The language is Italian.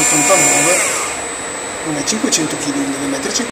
1,89 m, non è 500 kg, deve metterci